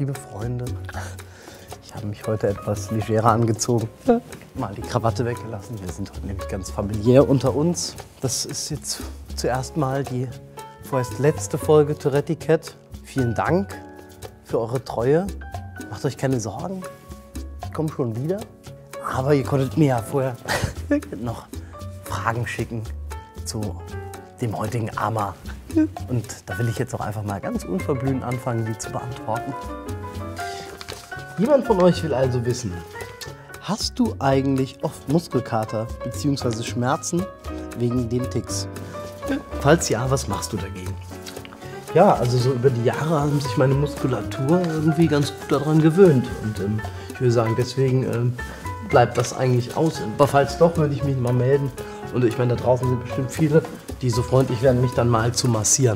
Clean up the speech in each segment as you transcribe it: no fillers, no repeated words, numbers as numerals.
liebe Freunde. Ich habe mich heute etwas legerer angezogen. Mal die Krawatte weggelassen. Wir sind heute nämlich ganz familiär unter uns. Das ist jetzt zuerst mal die vorerst letzte Folge Tourette Cat. Vielen Dank für eure Treue. Macht euch keine Sorgen. Ich komme schon wieder. Aber ihr konntet mir ja vorher noch Fragen schicken zu dem heutigen AMA. Und da will ich jetzt auch einfach mal ganz unverblümt anfangen, die zu beantworten. Jemand von euch will also wissen, hast du eigentlich oft Muskelkater bzw. Schmerzen wegen den Ticks? Falls ja, was machst du dagegen? Ja, also so über die Jahre haben sich meine Muskulatur irgendwie ganz gut daran gewöhnt. Und ich würde sagen, deswegen bleibt das eigentlich aus. Aber falls doch, würde ich mich mal melden. Und ich meine, da draußen sind bestimmt viele, die so freundlich werden, mich dann mal zu massieren.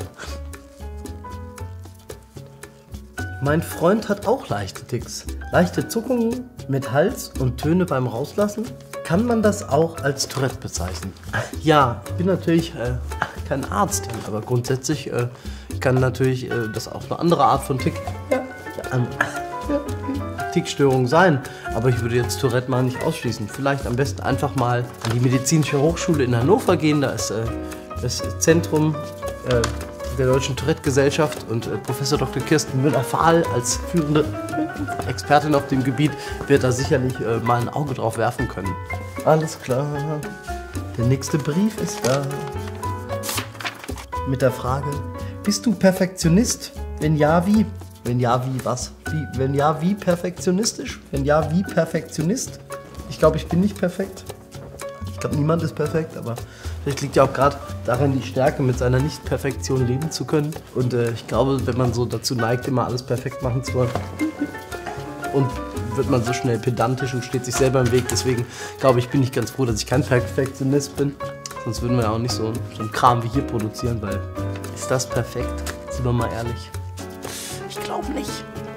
Mein Freund hat auch leichte Ticks. Leichte Zuckungen mit Hals und Töne beim Rauslassen. Kann man das auch als Tourette bezeichnen? Ja, ich bin natürlich kein Arzt, aber grundsätzlich kann natürlich das auch eine andere Art von Tickstörung sein. Aber ich würde jetzt Tourette mal nicht ausschließen. Vielleicht am besten einfach mal an die Medizinische Hochschule in Hannover gehen. Da ist das Zentrum der Deutschen Tourette-Gesellschaft und Professor Dr. Kirsten Müller-Fahl als führende Expertin auf dem Gebiet wird da sicherlich mal ein Auge drauf werfen können. Alles klar. Der nächste Brief ist da. Mit der Frage, bist du Perfektionist? Wenn ja, wie? Wenn ja, wie was? Wenn ja, wie perfektionistisch? Wenn ja, wie Perfektionist? Ich glaube, ich bin nicht perfekt. Ich glaube, niemand ist perfekt, aber vielleicht liegt ja auch gerade darin die Stärke, mit seiner Nicht-Perfektion leben zu können. Und ich glaube, wenn man so dazu neigt, immer alles perfekt machen zu wollen, und wird man so schnell pedantisch und steht sich selber im Weg. Deswegen glaube ich, bin ich ganz froh, dass ich kein Perfektionist bin. Sonst würden wir ja auch nicht so einen Kram wie hier produzieren, weil ist das perfekt? Sind wir mal ehrlich. Ich glaube nicht.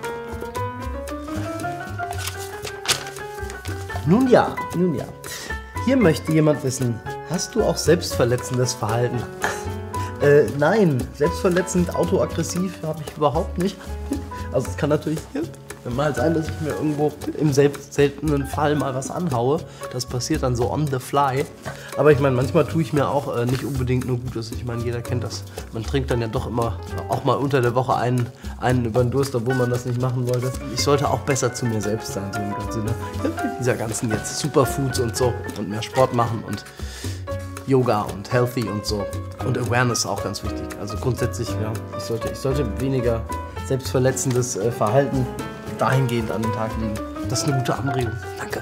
Nun ja. Hier möchte jemand wissen, hast du auch selbstverletzendes Verhalten? Nein, selbstverletzend, autoaggressiv habe ich überhaupt nicht. Also es kann natürlich mal sein, dass ich mir irgendwo im seltenen Fall mal was anhaue. Das passiert dann so on the fly. Aber ich meine, manchmal tue ich mir auch nicht unbedingt nur Gutes. Ich meine, jeder kennt das. Man trinkt dann ja doch immer auch mal unter der Woche einen über den Durst, obwohl man das nicht machen wollte. Ich sollte auch besser zu mir selbst sein, so im Sinne dieser ganzen jetzt Superfoods und so und mehr Sport machen und Yoga und Healthy und so. Und Awareness auch ganz wichtig. Also grundsätzlich, ja, ich sollte weniger selbstverletzendes Verhalten dahingehend an den Tag legen. Das ist eine gute Anregung. Danke.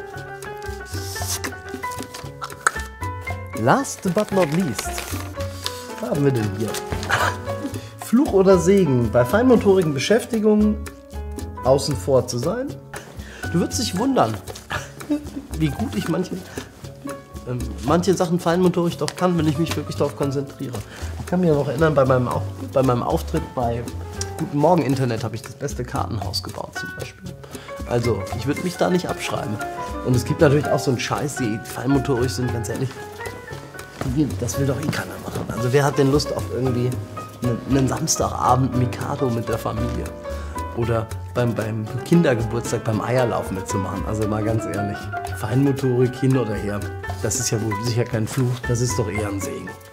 Last but not least. Was haben wir denn hier? Fluch oder Segen, bei feinmotorigen Beschäftigungen außen vor zu sein? Du würdest dich wundern, wie gut ich manche Sachen feinmotorisch doch kann, wenn ich mich wirklich darauf konzentriere. Ich kann mich noch erinnern, bei meinem Auftritt bei Guten Morgen Internet habe ich das beste Kartenhaus gebaut zum Beispiel. Also ich würde mich da nicht abschreiben. Und es gibt natürlich auch so einen Scheiß, die feinmotorisch sind, ganz ehrlich. Das will doch eh keiner machen. Also wer hat denn Lust auf irgendwie einen Samstagabend Mikado mit der Familie? Oder beim Kindergeburtstag beim Eierlauf mitzumachen? Also mal ganz ehrlich. Feinmotorik hin oder her. Das ist ja wohl sicher kein Fluch, das ist doch eher ein Segen.